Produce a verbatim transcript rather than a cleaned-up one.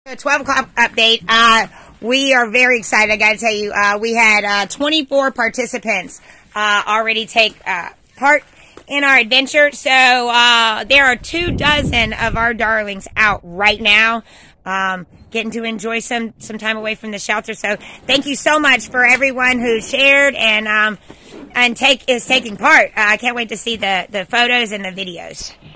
A twelve o'clock update. Uh, we are very excited. I got to tell you, uh, we had uh, twenty-four participants uh, already take uh, part in our adventure. So uh, there are two dozen of our darlings out right now, um, getting to enjoy some some time away from the shelter. So thank you so much for everyone who shared and um, and take is taking part. Uh, I can't wait to see the the photos and the videos.